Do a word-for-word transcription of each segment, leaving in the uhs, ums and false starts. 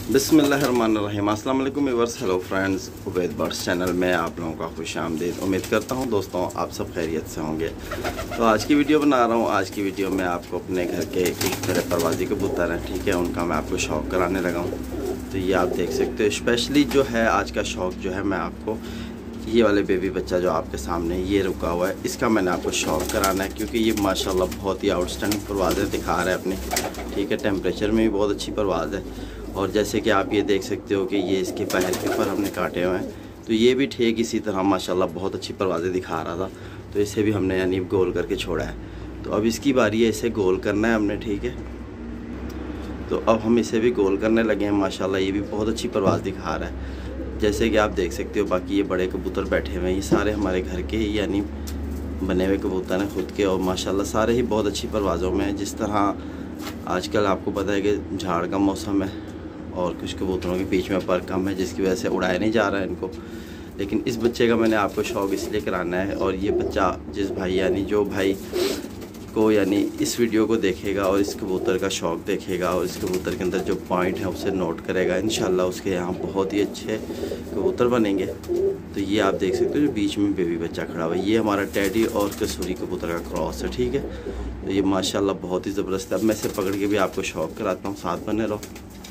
बिस्मिल्लाहिर्रहमानिर्रहीम। अस्सलाम वालेकुम viewers, hello friends, Ubaid birds channel में आप लोगों का खुश आमदीद। उम्मीद करता हूं दोस्तों आप सब खैरियत से होंगे। तो आज की वीडियो बना रहा हूं। आज की वीडियो में आपको अपने घर के कुछ मेरे परवाजी कबूतर हैं, ठीक है, उनका मैं आपको शौक़ कराने लगा हूँ। तो ये आप देख सकते हो, स्पेशली जो है आज का शौक़ जो है मैं आपको ये वाले बेबी बच्चा जो आपके सामने ये रुका हुआ है, इसका मैंने आपको शौक़ कराना है, क्योंकि ये माशाल्लाह बहुत ही आउटस्टैंडिंग परवाज़ें दिखा रहा है अपनी, ठीक है। टेम्परेचर में भी बहुत अच्छी परवाज़ है। और जैसे कि आप ये देख सकते हो कि ये इसके पैर के ऊपर हमने काटे हुए हैं, तो ये भी ठीक इसी तरह माशाल्लाह बहुत अच्छी परवाज़ें दिखा रहा था। तो इसे भी हमने यानी गोल करके छोड़ा है। तो अब इसकी बारी है, इसे गोल करना है हमने, ठीक है। तो अब हम इसे भी गोल करने लगे हैं। माशाल्लाह ये भी बहुत अच्छी परवाज़ दिखा रहा है। जैसे कि आप देख सकते हो, बाकी ये बड़े कबूतर बैठे हुए हैं, ये सारे हमारे घर के ही यानी बने हुए कबूतर हैं खुद के, और माशाल्लाह सारे ही बहुत अच्छी परवाज़ों में हैं। जिस तरह आजकल आपको पता है कि झाड़ का मौसम है और कुछ कबूतरों के बीच में पर कम है, जिसकी वजह से उड़ाया नहीं जा रहा है इनको। लेकिन इस बच्चे का मैंने आपको शौक़ इसलिए कराना है, और ये बच्चा जिस भाई यानी जो भाई को यानी इस वीडियो को देखेगा और इस कबूतर का शौक़ देखेगा और इस कबूतर के अंदर जो पॉइंट है उसे नोट करेगा, इंशाल्लाह उसके यहाँ बहुत ही अच्छे कबूतर बनेंगे। तो ये आप देख सकते हो जो बीच में बेबी बच्चा खड़ा हुआ है, ये हमारा टेडी और कसूरी कबूतर का क्रॉस है, ठीक है। तो ये माशाल्लाह बहुत ही ज़बरदस्त है। अब मैं इसे पकड़ के भी आपको शौक़ कराता हूँ, साथ बने रहो।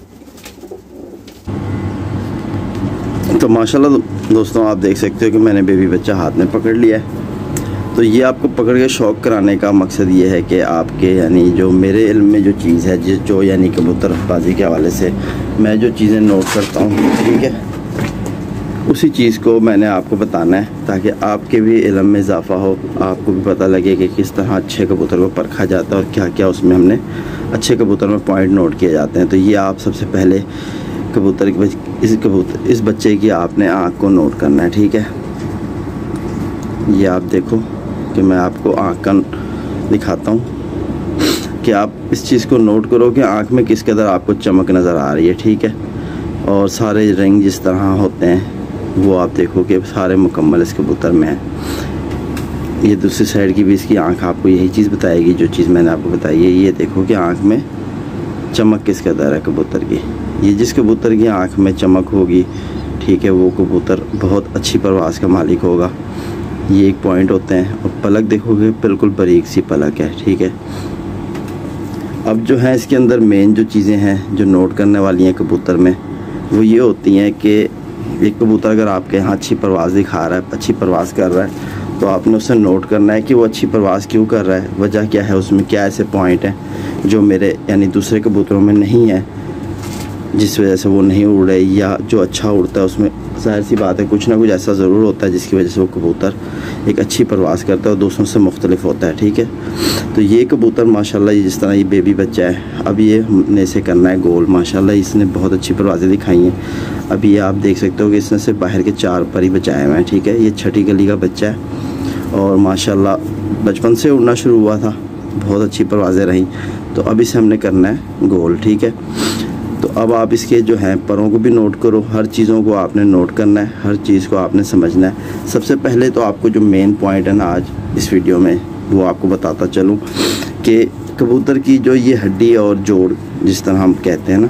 तो माशाल्लाह दोस्तों आप देख सकते हो कि मैंने बेबी बच्चा हाथ में पकड़ लिया है। तो ये आपको पकड़ के शौक़ कराने का मकसद ये है कि आपके यानी जो मेरे इल्म में जो चीज़ है, जिस जो यानी कबूतरबाजी के हवाले से मैं जो चीज़ें नोट करता हूँ, ठीक है, उसी चीज़ को मैंने आपको बताना है, ताकि आपके भी इल्म में इजाफ़ा हो, आपको भी पता लगे कि किस तरह अच्छे कबूतर को परखा जाता है और क्या क्या उसमें हमने अच्छे कबूतर में पॉइंट नोट किए जाते हैं। तो ये आप सबसे पहले कबूतर की इस कबूतर इस बच्चे की आपने आँख को नोट करना है, ठीक है। ये आप देखो कि मैं आपको आँख का दिखाता हूँ कि आप इस चीज़ को नोट करो कि आँख में किस कदर आपको चमक नज़र आ रही है, ठीक है। और सारे रंग जिस तरह होते हैं वो आप देखो कि सारे मुकम्मल इस कबूतर में है। ये दूसरी साइड की भी इसकी आँख आपको यही चीज़ बताएगी जो चीज़ मैंने आपको बताई है। ये देखो कि आँख में चमक किस कदर है कबूतर की। ये जिस कबूतर की आँख में चमक होगी, ठीक है, वो कबूतर बहुत अच्छी परवाज़ का मालिक होगा। ये एक पॉइंट होते हैं। और पलक देखोगे बिल्कुल बारीक सी पलक है, ठीक है। अब जो है इसके अंदर मेन जो चीज़ें हैं जो नोट करने वाली हैं कबूतर में, वो ये होती हैं कि एक कबूतर अगर आपके यहाँ अच्छी परवाज़ दिखा रहा है, अच्छी परवाज़ कर रहा है, तो आपने उसे नोट करना है कि वो अच्छी परवाज़ क्यों कर रहा है, वजह क्या है, उसमें क्या ऐसे पॉइंट हैं जो मेरे यानी दूसरे कबूतरों में नहीं है, जिस वजह से वो नहीं उड़ रहे। या जो अच्छा उड़ता है उसमें ज़ाहिर सी बात है कुछ ना कुछ ऐसा ज़रूर होता है जिसकी वजह से वो कबूतर एक अच्छी परवाज़ करता है और दूसरों से मुख्तलिफ होता है, ठीक है। तो ये कबूतर माशाल्लाह ये जिस तरह ये बेबी बच्चा है, अब ये हमने इसे करना है गोल। माशाल्लाह इसने बहुत अच्छी परवाज़ें दिखाई हैं। अब ये आप देख सकते हो कि इसने से बाहर के चार पर ही बचाए हुए हैं, ठीक है। ये छठी गली का बच्चा है और माशाल्लाह बचपन से उड़ना शुरू हुआ था, बहुत अच्छी परवाज़ें रहीं। तो अब इसे हमने करना है गोल, ठीक है। तो अब आप इसके जो हैं परों को भी नोट करो, हर चीज़ों को आपने नोट करना है, हर चीज़ को आपने समझना है। सबसे पहले तो आपको जो मेन पॉइंट है ना आज इस वीडियो में, वो आपको बताता चलूँ कि कबूतर की जो ये हड्डी और जोड़ जिस तरह हम कहते हैं ना,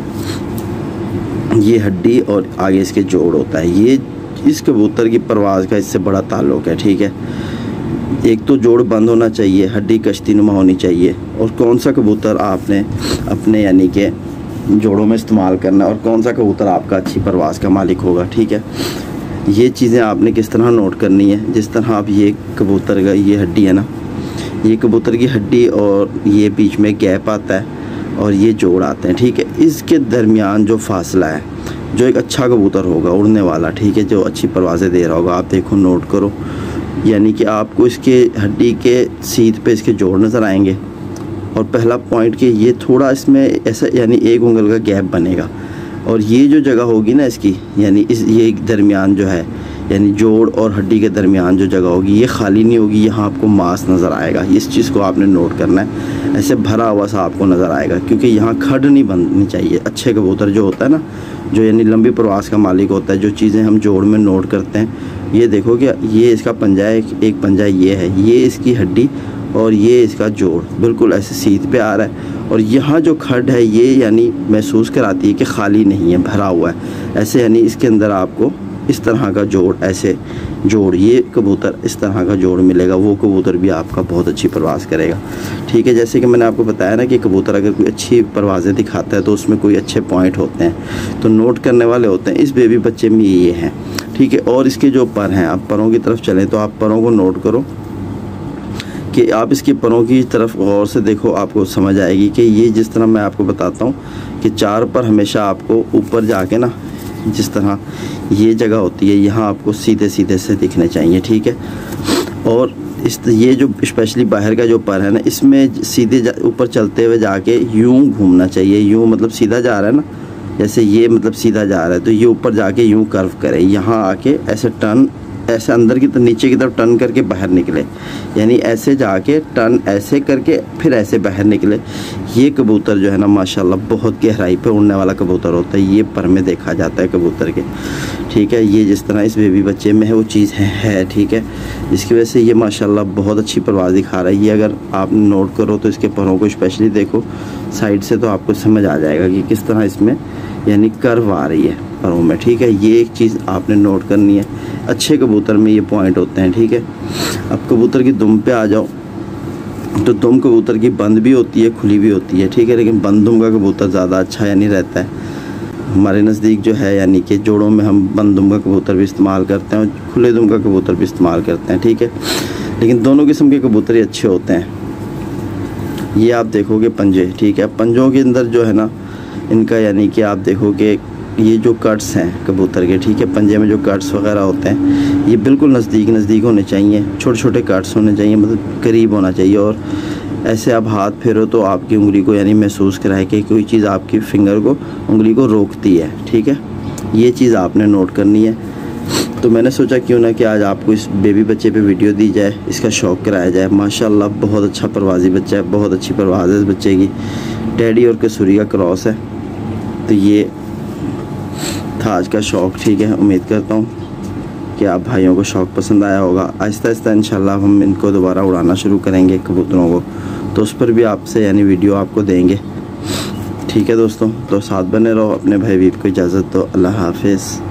ये हड्डी और आगे इसके जोड़ होता है, ये इस कबूतर की परवाज़ का इससे बड़ा ताल्लुक़ है, ठीक है। एक तो जोड़ बंद होना चाहिए, हड्डी कश्ती नुमा होनी चाहिए, और कौन सा कबूतर आपने अपने यानी कि जोड़ों में इस्तेमाल करना है और कौन सा कबूतर आपका अच्छी परवाज़ का मालिक होगा, ठीक है। ये चीज़ें आपने किस तरह नोट करनी है, जिस तरह आप ये कबूतर का ये हड्डी है ना, ये कबूतर की हड्डी और ये बीच में गैप आता है और ये जोड़ आते हैं, ठीक है। इसके दरमियान जो फासला है, जो एक अच्छा कबूतर होगा उड़ने वाला, ठीक है, जो अच्छी परवाज़ें दे रहा होगा, आप देखो नोट करो, यानी कि आपको इसके हड्डी के सीध पे इसके जोड़ नज़र आएंगे। और पहला पॉइंट कि ये थोड़ा इसमें ऐसा यानी एक उंगल का गैप बनेगा, और ये जो जगह होगी ना इसकी यानी इस ये दरमियान जो है यानी जोड़ और हड्डी के दरमियान जो जगह होगी ये खाली नहीं होगी, यहाँ आपको मांस नज़र आएगा। इस चीज़ को आपने नोट करना है, ऐसे भरा हुआ सा आपको नज़र आएगा, क्योंकि यहाँ खड नहीं बननी चाहिए। अच्छे कबूतर जो होता है ना, जो यानी लंबी परवाज़ का मालिक होता है, जो चीज़ें हम जोड़ में नोट करते हैं, ये देखो कि ये इसका पंजा है, एक पंजा ये है, ये इसकी हड्डी और ये इसका जोड़ बिल्कुल ऐसे सीध पे आ रहा है और यहाँ जो खड है ये यानी महसूस कराती है कि खाली नहीं है, भरा हुआ है। ऐसे यानी इसके अंदर आपको इस तरह का जोड़, ऐसे जोड़, ये कबूतर इस तरह का जोड़ मिलेगा, वो कबूतर भी आपका बहुत अच्छी परवाज़ करेगा। ठीक है, जैसे कि मैंने आपको बताया ना कि कबूतर अगर कोई अच्छी परवाज़ें दिखाता है तो उसमें कोई अच्छे पॉइंट होते हैं, तो नोट करने वाले होते हैं। इस बेबी बच्चे में ये हैं। ठीक है, और इसके जो पर हैं, आप परों की तरफ चलें तो आप परों को नोट करो कि आप इसकी परों की तरफ गौर से देखो, आपको समझ आएगी कि ये जिस तरह मैं आपको बताता हूँ कि चार पर हमेशा आपको ऊपर जाके ना, जिस तरह ये जगह होती है यहाँ आपको सीधे सीधे से दिखने चाहिए। ठीक है, और इस ये जो स्पेशली बाहर का जो पर है ना, इसमें सीधे ऊपर चलते हुए जाके यूं घूमना चाहिए। यूं मतलब सीधा जा रहा है ना, जैसे ये मतलब सीधा जा रहा है तो ये ऊपर जाके यूं कर्व करे, यहाँ आके ऐसे टर्न, ऐसे अंदर की तरफ नीचे की तरफ टर्न करके बाहर निकले, यानी ऐसे जाके टर्न ऐसे करके फिर ऐसे बाहर निकले। ये कबूतर जो है ना माशाल्लाह बहुत गहराई पे उड़ने वाला कबूतर होता है, ये पर में देखा जाता है कबूतर के। ठीक है, ये जिस तरह इस बेबी बच्चे में है वो चीज़ है, है ठीक है, जिसकी वजह से ये माशाल्लाह बहुत अच्छी परवाज़ दिखा रहा है। ये अगर आप नोट करो तो इसके परों को स्पेशली देखो साइड से, तो आपको समझ आ जाएगा कि किस तरह इसमें यानी कर्व आ रही है परों में। ठीक है, ये एक चीज़ आपने नोट करनी है। अच्छे कबूतर में ये पॉइंट होते हैं। ठीक है, अब कबूतर की दुम पे आ जाओ तो दुम कबूतर की बंद भी होती है, खुली भी होती है। ठीक है, लेकिन बंद दुम का कबूतर ज़्यादा अच्छा यानी रहता है हमारे नज़दीक जो है, यानी कि जोड़ों में हम बंद दुम का कबूतर भी इस्तेमाल करते हैं और खुले दुम का कबूतर भी इस्तेमाल करते हैं। ठीक है, लेकिन दोनों किस्म के कबूतर ही अच्छे होते हैं। ये आप देखोगे पंजे, ठीक है, पंजों के अंदर जो है ना इनका यानी कि आप देखोगे ये जो कट्स हैं कबूतर के, ठीक है, पंजे में जो कट्स वगैरह होते हैं ये बिल्कुल नज़दीक नज़दीक होने चाहिए, छोटे छोटे कट्स होने चाहिए, मतलब करीब होना चाहिए। और ऐसे आप हाथ फेरो तो आपकी उंगली को यानी महसूस कराए कि कोई चीज़ आपकी फिंगर को, उंगली को रोकती है। ठीक है, ये चीज़ आपने नोट करनी है। तो मैंने सोचा क्यों ना कि आज आपको इस बेबी बच्चे पे वीडियो दी जाए, इसका शौक़ कराया जाए। माशाल्लाह बहुत अच्छा परवाज़ी बच्चा है, बहुत अच्छी परवाज़ है इस बच्चे की। टेडी और कसूरी का क्रॉस है। तो ये था आज का शौक़। ठीक है, उम्मीद करता हूँ कि आप भाइयों को शौक़ पसंद आया होगा। आहिस्ता आहिस्ता इंशाल्लाह हम इनको दोबारा उड़ाना शुरू करेंगे कबूतरों को, तो उस पर भी आपसे यानी वीडियो आपको देंगे। ठीक है दोस्तों, तो साथ बने रहो। अपने भाई बीब को इजाज़त दो। अल्लाह हाफिज़।